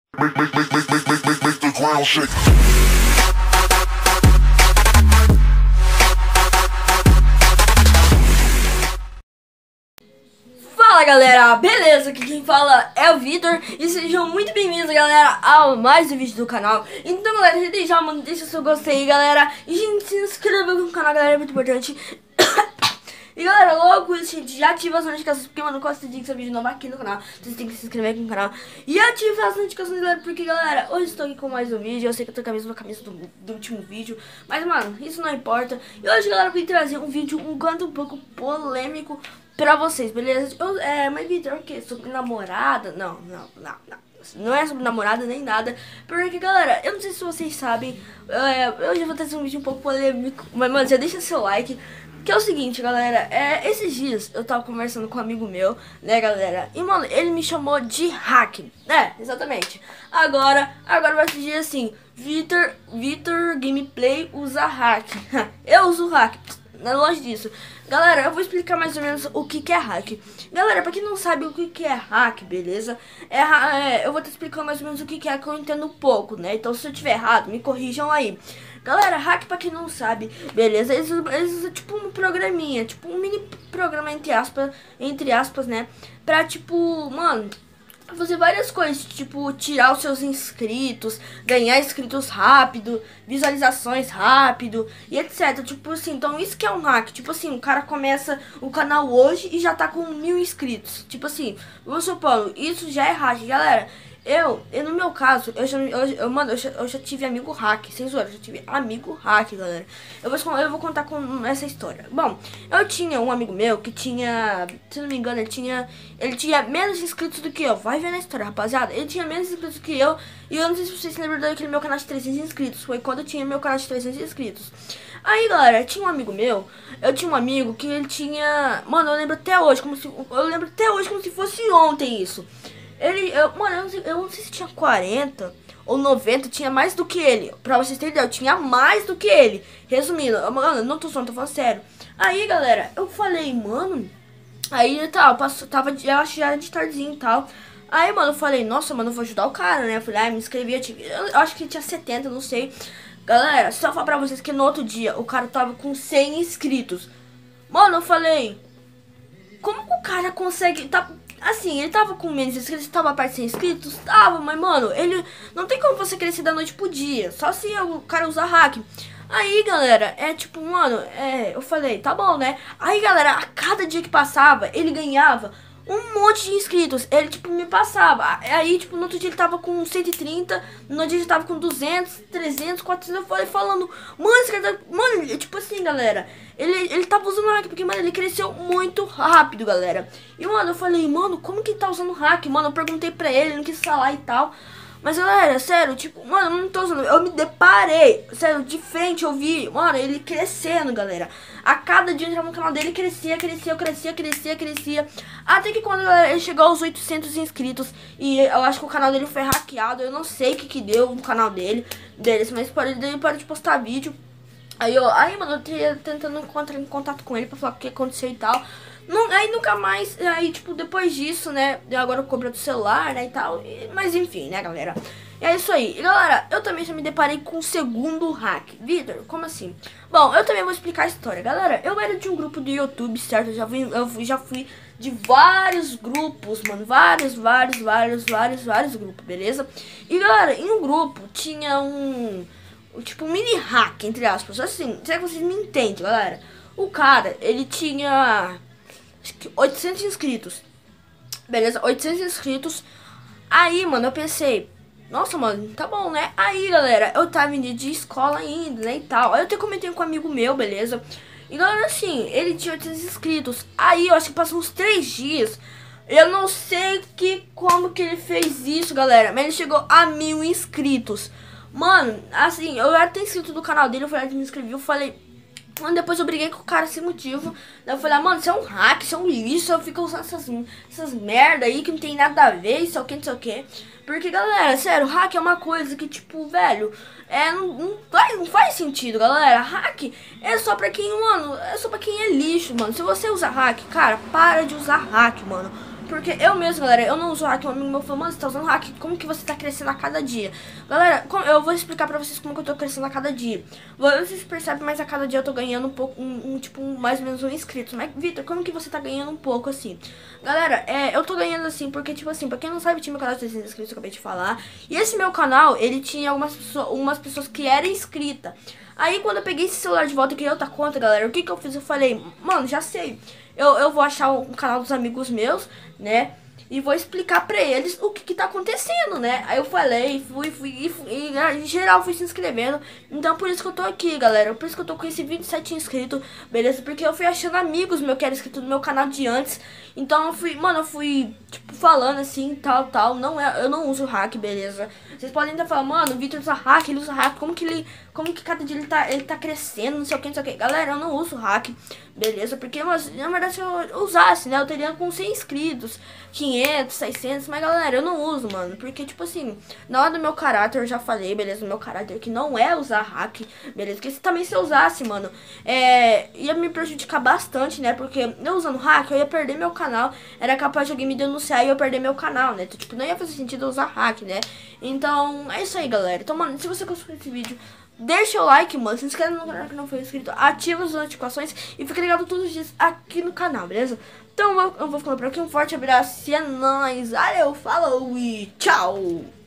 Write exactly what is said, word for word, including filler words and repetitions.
Make, make, make, make, make, make, make, make the ground shake. Fala galera, beleza? Aqui quem fala é o Vitor e sejam muito bem-vindos, galera, a mais um vídeo do canal. Então, galera, já deixa, mano, deixa seu gostei, galera, e gente, se inscreva no canal, galera, é muito importante. E galera, logo isso, gente, já ativa as notificações, porque, mano, quando você tem que ser vídeo novo aqui no canal, vocês têm que se inscrever aqui no canal e ativar as notificações, galera, porque, galera, hoje estou aqui com mais um vídeo. Eu sei que eu tô com a mesma camisa do, do último vídeo, mas, mano, isso não importa. E hoje, galera, eu vim trazer um vídeo um quanto um pouco polêmico pra vocês, beleza? Eu, é, mas, Vitor, o que? Sobre namorada? Não, não, não, não. Não é sobre namorada nem nada. Porque, galera, eu não sei se vocês sabem, é, eu já vou trazer um vídeo um pouco polêmico, mas, mano, já deixa seu like. Que é o seguinte, galera, é, esses dias eu tava conversando com um amigo meu, né, galera, e, mano, ele me chamou de hack, né, exatamente. Agora, agora vai dizer assim, Vitor, Vitor Gameplay usa hack. Eu uso hack, não é longe disso. Galera, eu vou explicar mais ou menos o que que é hack. Galera, pra quem não sabe o que que é hack, beleza? É, é, eu vou te explicar mais ou menos o que que é, que eu entendo pouco, né, então se eu tiver errado, me corrijam aí. Galera, hack, pra quem não sabe, beleza, eles, eles usam tipo um programinha, tipo um mini programa entre aspas, entre aspas, né, pra tipo, mano, fazer várias coisas, tipo, tirar os seus inscritos, ganhar inscritos rápido, visualizações rápido e etc, tipo assim, então isso que é um hack, tipo assim, o cara começa o canal hoje e já tá com mil inscritos, tipo assim, vamos supor, isso já é hack, galera. Eu, eu, no meu caso, eu já, eu, eu, mano, eu já, eu já tive amigo hack, sem zoeira, eu já tive amigo hack, galera. Eu vou, eu vou contar com essa história. Bom, eu tinha um amigo meu que tinha, se não me engano, ele tinha, ele tinha menos inscritos do que eu. Vai ver na história, rapaziada. Ele tinha menos inscritos do que eu. E eu não sei se vocês se lembram daquele meu canal de trezentos inscritos. Foi quando eu tinha meu canal de trezentos inscritos. Aí, galera, tinha um amigo meu, eu tinha um amigo que ele tinha, mano, eu lembro até hoje, como se, eu lembro até hoje como se fosse ontem isso. Ele, eu, mano, eu não, sei, eu não sei se tinha quarenta ou noventa, tinha mais do que ele. Pra vocês terem ideia, eu tinha mais do que ele. Resumindo, eu, mano, não tô falando, tô falando sério. Aí, galera, eu falei, mano. Aí, tal, passou, tava, eu acho que já era de tardezinho e tal. Aí, mano, eu falei, nossa, mano, eu vou ajudar o cara, né? Eu falei, ah, me inscrevi, eu, tive, eu, eu acho que ele tinha setenta, não sei. Galera, só falar pra vocês que no outro dia o cara tava com cem inscritos. Mano, eu falei, como que o cara consegue... Tá, assim, ele tava com menos inscritos, tava perto de cem inscritos? Tava, mas, mano, ele... Não tem como você crescer da noite pro dia, só se o cara usar hack. Aí, galera, é tipo, mano, é... Eu falei, tá bom, né? Aí, galera, a cada dia que passava, ele ganhava um monte de inscritos. Ele, tipo, me passava. Aí, tipo, no outro dia ele tava com cento e trinta. No outro dia ele tava com duzentos, trezentos, quatrocentos. Eu falei falando, mano, esse cara tá... Mano, ele, tipo assim, galera, Ele, ele tava usando hack, porque, mano, ele cresceu muito rápido, galera. E, mano, eu falei, mano, como que ele tá usando hack? Mano, eu perguntei pra ele, ele não quis falar e tal. Mas, galera, sério, tipo, mano, eu não tô usando... Eu me deparei, sério, de frente eu vi, mano, ele crescendo, galera. A cada dia eu entrava no canal dele, crescia, crescia, crescia, crescia, crescia. Até que quando, galera, ele chegou aos oitocentos inscritos. E eu acho que o canal dele foi hackeado. Eu não sei o que que deu no canal dele, deles, mas ele parou de postar vídeo. Aí, eu, aí, mano, eu ia tentando encontrar em contato com ele pra falar o que aconteceu e tal. Não, aí nunca mais, aí, tipo, depois disso, né, agora eu comprei do celular, né, e tal. E, mas enfim, né, galera. E é isso aí. E, galera, eu também já me deparei com o segundo hack. Vitor, como assim? Bom, eu também vou explicar a história. Galera, eu era de um grupo do YouTube, certo? Eu já fui, eu já fui de vários grupos, mano. Vários, vários, vários, vários, vários grupos, beleza? E, galera, em um grupo tinha um... tipo, um mini hack, entre aspas. Assim, será que vocês me entendem, galera? O cara, ele tinha acho que oitocentos inscritos. Beleza, oitocentos inscritos. Aí, mano, eu pensei, nossa, mano, tá bom, né? Aí, galera, eu tava indo de escola ainda, né, e tal. Aí eu até comentei com um amigo meu, beleza? E, galera, assim, ele tinha oitocentos inscritos. Aí, eu acho que passou uns três dias. Eu não sei que, como que ele fez isso, galera, mas ele chegou a mil inscritos. Mano, assim, eu era até inscrito do canal dele, eu falei, me inscrevi, eu falei... Mano, depois eu briguei com o cara sem motivo. Daí eu falei, ah, mano, isso é um hack, isso é um lixo, eu fico usando essas, essas merda aí que não tem nada a ver, isso é o que, não sei o que. Porque, galera, sério, hack é uma coisa que, tipo, velho, é, não, não, faz, não faz sentido, galera. Hack é só pra quem, mano, é só pra quem é lixo, mano. Se você usa hack, cara, para de usar hack, mano. porque eu mesmo, galera, eu não uso hack. Um amigo meu falou, mano, você tá usando hack, como que você tá crescendo a cada dia? Galera, como, eu vou explicar pra vocês como que eu tô crescendo a cada dia. Vocês percebem, mas a cada dia eu tô ganhando um pouco, um, um tipo, um, mais ou menos um inscrito. Mas, Vitor, como que você tá ganhando um pouco, assim? Galera, é, eu tô ganhando assim, porque, tipo assim, pra quem não sabe, tinha meu canal de trezentos inscritos, eu acabei de falar. E esse meu canal, ele tinha algumas pessoas, algumas pessoas que eram inscritas. Aí, quando eu peguei esse celular de volta e criei outra conta, galera, o que que eu fiz? Eu falei, mano, já sei. Eu, eu vou achar um canal dos amigos meus, né? E vou explicar pra eles o que que tá acontecendo, né? Aí eu falei, fui, fui, e, fui, e em geral fui se inscrevendo. Então por isso que eu tô aqui, galera. Por isso que eu tô com esse vinte e sete inscritos, beleza? Porque eu fui achando amigos meus que eram inscritos no meu canal de antes. Então eu fui, mano, eu fui, tipo, falando assim, tal, tal. Não é, eu não uso hack, beleza? Vocês podem estar falando, mano, o Vitor usa hack, ele usa hack. Como que ele, como que cada dia ele tá, ele tá crescendo, não sei o que, não sei o que. Galera, eu não uso hack, beleza? Porque, mas, na verdade, se eu usasse, né, eu teria com cem inscritos, quinhentos, seiscentos. Mas, galera, eu não uso, mano. Porque, tipo assim, na hora do meu caráter, eu já falei, beleza? O meu caráter que não é usar hack, beleza? Porque se também se eu usasse, mano, é, ia me prejudicar bastante, né? Porque eu usando hack, eu ia perder meu canal. Era capaz de alguém me denunciar e eu perder meu canal, né? Então, tipo, não ia fazer sentido eu usar hack, né? Então, é isso aí, galera. Então, mano, se você gostou desse vídeo, deixa o like, mano. Se inscreve no canal que não foi inscrito. Ativa as notificações e fica ligado todos os dias aqui no canal, beleza? Então, eu vou ficando por aqui. Um forte abraço e é nóis. Valeu, falou e tchau!